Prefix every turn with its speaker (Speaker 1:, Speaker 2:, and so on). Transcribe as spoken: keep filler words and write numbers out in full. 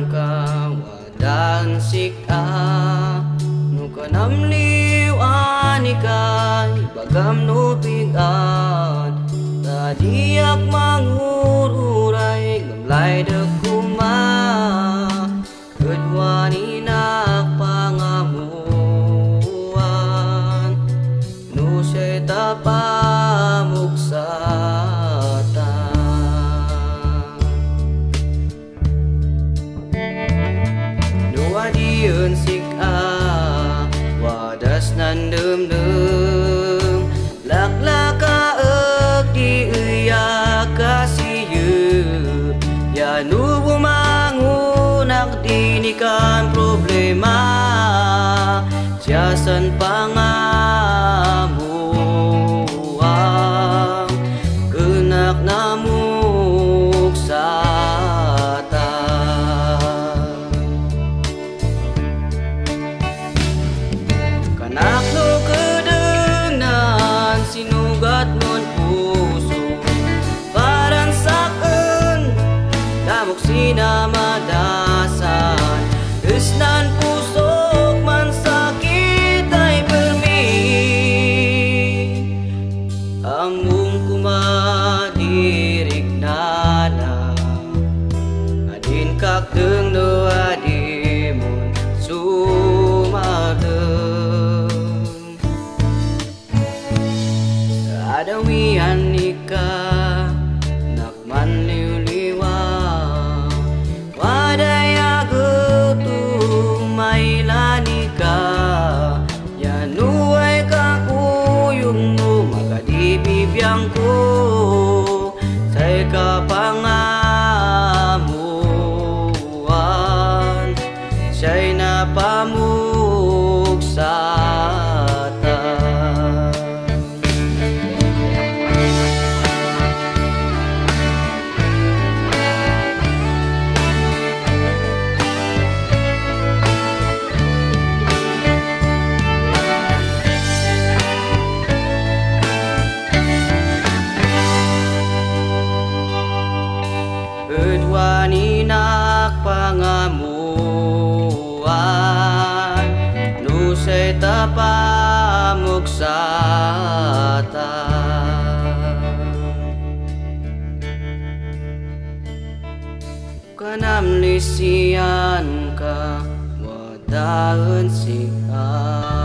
Speaker 1: ka wadan sika no kanam liwani ka ibagam no pigan tadiak mangururay gamlay dekuma kedwani nak pangamuan no say tapamuksatan no adiun sika wadas nandem-dem laklaka ek di iya kasiyu ya nu bumangunak dinikan problema jasan pangamuang kenak namuksatan kanak no kedengan sinugat mon puso parang saken damok sinamadasan isnan pusok man sakit ay permi amung kumadirik nana adin kakdeng no adimun sumadeng adawian nikah nakman liwliwa wadaya getu mailanika ya nuay kakuyung mo makadibibiyang ko say kapangamuan siya'y napamuksatan kedwani nak pangamuan nu say tapamuksatan kanam lisian ka wadaen sika